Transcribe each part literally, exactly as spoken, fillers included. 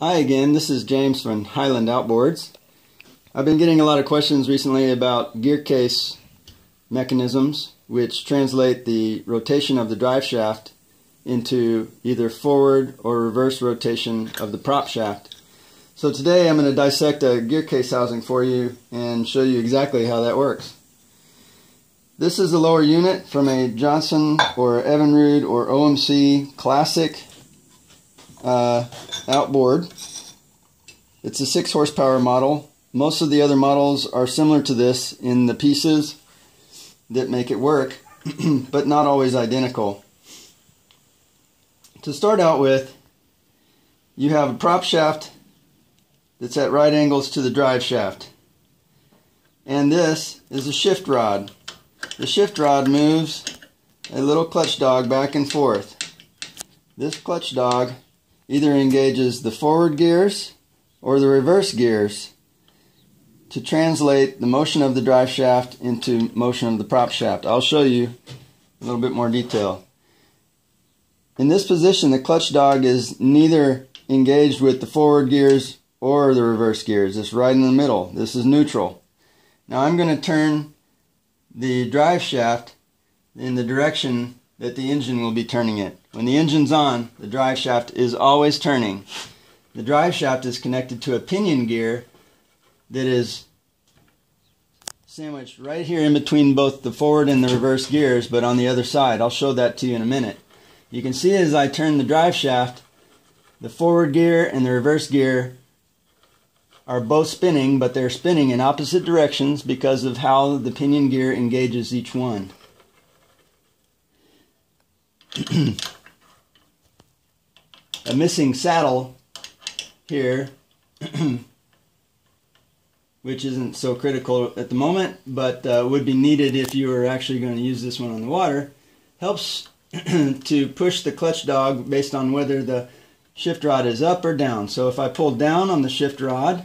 Hi again, this is James from Highland Outboards. I've been getting a lot of questions recently about Gearcase mechanisms which translate the rotation of the drive shaft into either forward or reverse rotation of the prop shaft. So today I'm going to dissect a Gearcase housing for you and show you exactly how that works. This is the lower unit from a Johnson or Evinrude or O M C classic uh, outboard. It's a six horsepower model. Most of the other models are similar to this in the pieces that make it work, but not always identical. To start out with, you have a prop shaft that's at right angles to the drive shaft. And this is a shift rod. The shift rod moves a little clutch dog back and forth. This clutch dog either engages the forward gears or the reverse gears to translate the motion of the drive shaft into motion of the prop shaft. I'll show you a little bit more detail. In this position, the clutch dog is neither engaged with the forward gears or the reverse gears. It's right in the middle. This is neutral. Now I'm going to turn the drive shaft in the direction that the engine will be turning it. When the engine's on, the drive shaft is always turning. The drive shaft is connected to a pinion gear that is sandwiched right here in between both the forward and the reverse gears, but on the other side. I'll show that to you in a minute. You can see as I turn the drive shaft, the forward gear and the reverse gear are both spinning, but they're spinning in opposite directions because of how the pinion gear engages each one. A missing saddle here, which isn't so critical at the moment, but uh, would be needed if you were actually going to use this one on the water, helps to push the clutch dog based on whether the shift rod is up or down. So if I pull down on the shift rod,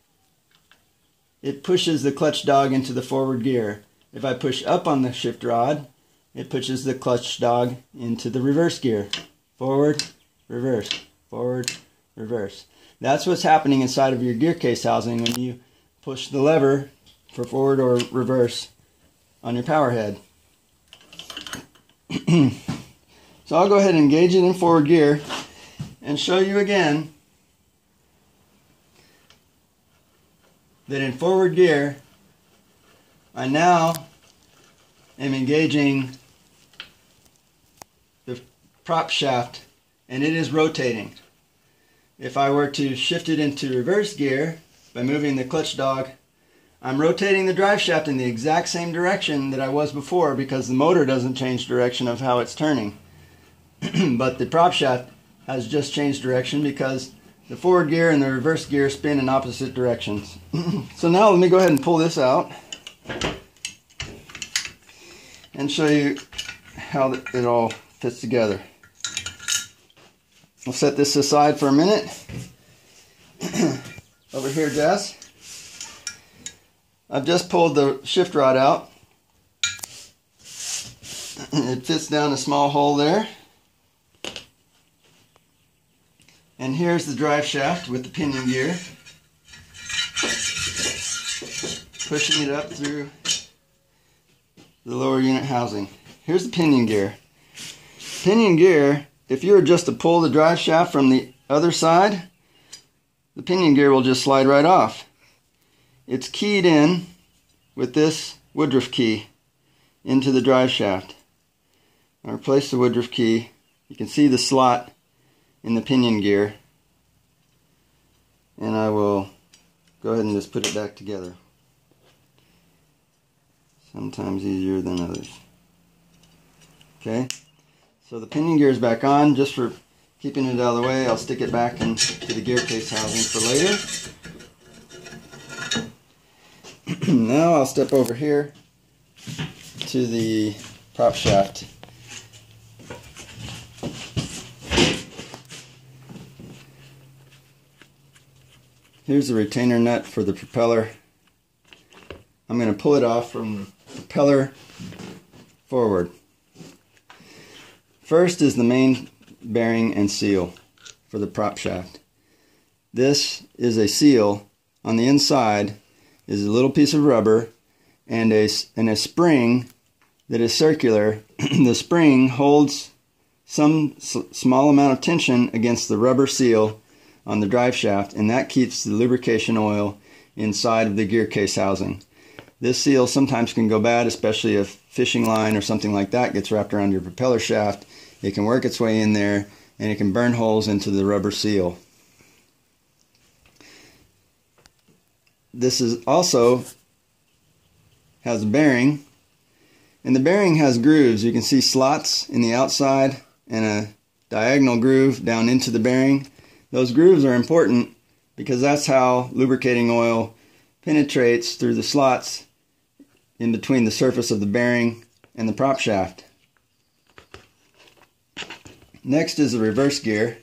it pushes the clutch dog into the forward gear. If I push up on the shift rod, it pushes the clutch dog into the reverse gear. Forward, reverse, forward, reverse. That's what's happening inside of your Gearcase housing when you push the lever for forward or reverse on your power head. So I'll go ahead and engage it in forward gear and show you again that in forward gear I now am engaging the prop shaft and it is rotating. If I were to shift it into reverse gear by moving the clutch dog, I'm rotating the drive shaft in the exact same direction that I was before because the motor doesn't change direction of how it's turning. But the prop shaft has just changed direction because the forward gear and the reverse gear spin in opposite directions. So now let me go ahead and pull this out and show you how it all fits together. I'll set this aside for a minute. Over here, Jess. I've just pulled the shift rod out. It fits down a small hole there. And here's the drive shaft with the pinion gear, pushing it up through the lower unit housing. Here's the pinion gear. Pinion gear, if you were just to pull the drive shaft from the other side, the pinion gear will just slide right off. It's keyed in with this Woodruff key into the drive shaft. I'll replace the Woodruff key. You can see the slot in the pinion gear, and I will go ahead and just put it back together. Sometimes easier than others. Okay, so the pinion gear is back on. Just for keeping it out of the way, I'll stick it back into the Gearcase housing for later. Now I'll step over here to the prop shaft. Here's the retainer nut for the propeller. I'm going to pull it off from the propeller forward. First is the main bearing and seal for the prop shaft. this is a seal. On the inside is a little piece of rubber and a, and a spring that is circular. The spring holds some small amount of tension against the rubber seal on the drive shaft, and that keeps the lubrication oil inside of the gear case housing. This seal sometimes can go bad, especially if fishing line or something like that gets wrapped around your propeller shaft. It can work its way in there and it can burn holes into the rubber seal. This is also has a bearing, and the bearing has grooves. You can see slots in the outside and a diagonal groove down into the bearing. Those grooves are important because that's how lubricating oil penetrates through the slots in between the surface of the bearing and the prop shaft. Next is the reverse gear.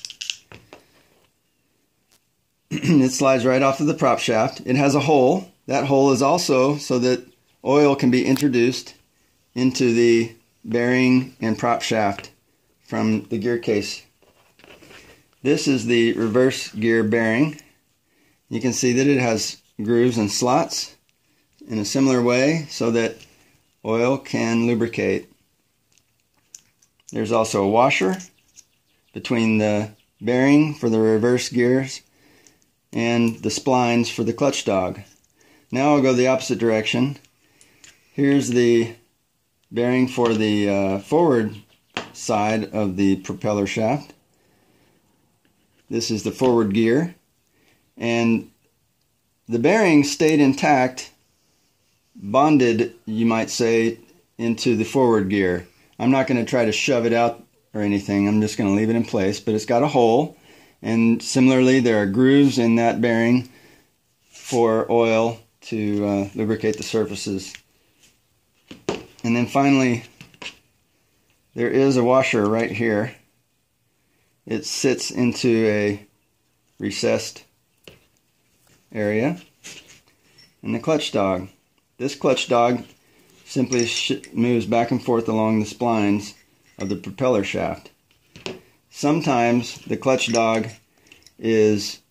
It slides right off of the prop shaft. It has a hole. That hole is also so that oil can be introduced into the bearing and prop shaft from the gear case. This is the reverse gear bearing. You can see that it has grooves and slots in a similar way so that oil can lubricate. There's also a washer between the bearing for the reverse gears and the splines for the clutch dog. Now I'll go the opposite direction. Here's the bearing for the uh, forward side of the propeller shaft. This is the forward gear, and the bearing stayed intact, bonded, you might say, into the forward gear. I'm not going to try to shove it out or anything. I'm just going to leave it in place, but it's got a hole, and similarly there are grooves in that bearing for oil to uh, lubricate the surfaces. And then finally, there is a washer right here. It sits into a recessed area. And the clutch dog. This clutch dog simply sh moves back and forth along the splines of the propeller shaft. Sometimes the clutch dog is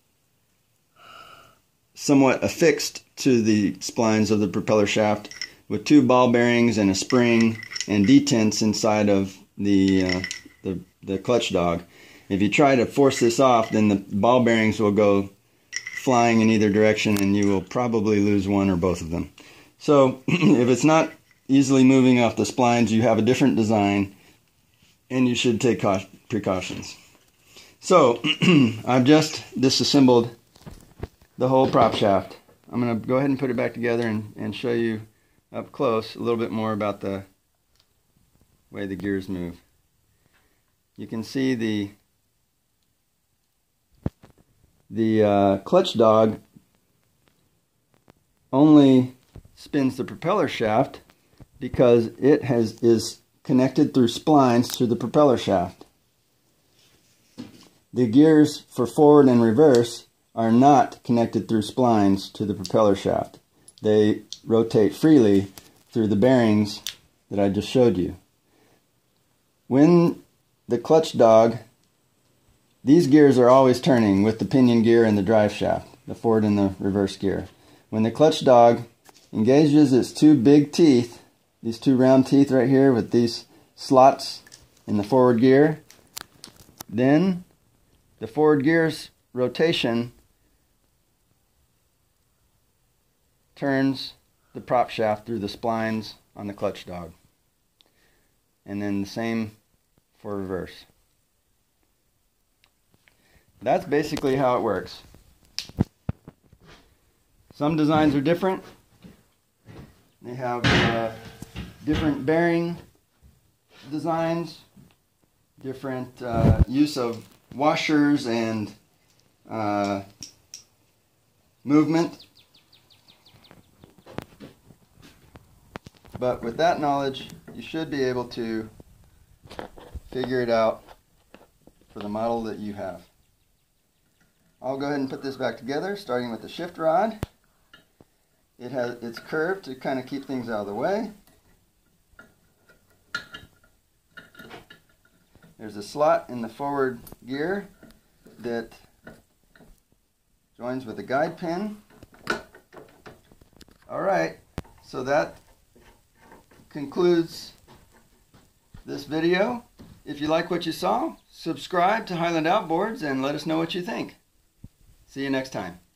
somewhat affixed to the splines of the propeller shaft with two ball bearings and a spring and detents inside of the, uh, the, the clutch dog. If you try to force this off, then the ball bearings will go flying in either direction and you will probably lose one or both of them. So if it's not easily moving off the splines, you have a different design and you should take precautions. So I've just disassembled the whole prop shaft. I'm going to go ahead and put it back together and, and show you up close a little bit more about the way the gears move. You can see the the uh, clutch dog only spins the propeller shaft because it has is connected through splines to the propeller shaft. The gears for forward and reverse are not connected through splines to the propeller shaft. They rotate freely through the bearings that I just showed you. When the clutch dog, these gears are always turning with the pinion gear and the drive shaft, the forward and the reverse gear. When the clutch dog engages its two big teeth, these two round teeth right here with these slots in the forward gear, then the forward gear's rotation turns the prop shaft through the splines on the clutch dog. And then the same for reverse. That's basically how it works. Some designs are different. They have uh, different bearing designs, different uh, use of washers and uh, movement. But with that knowledge, you should be able to figure it out for the model that you have. I'll go ahead and put this back together, starting with the shift rod. It has, it's curved to kind of keep things out of the way. There's a slot in the forward gear that joins with a guide pin. Alright, so that concludes this video. If you like what you saw, subscribe to Highland Outboards and let us know what you think. See you next time.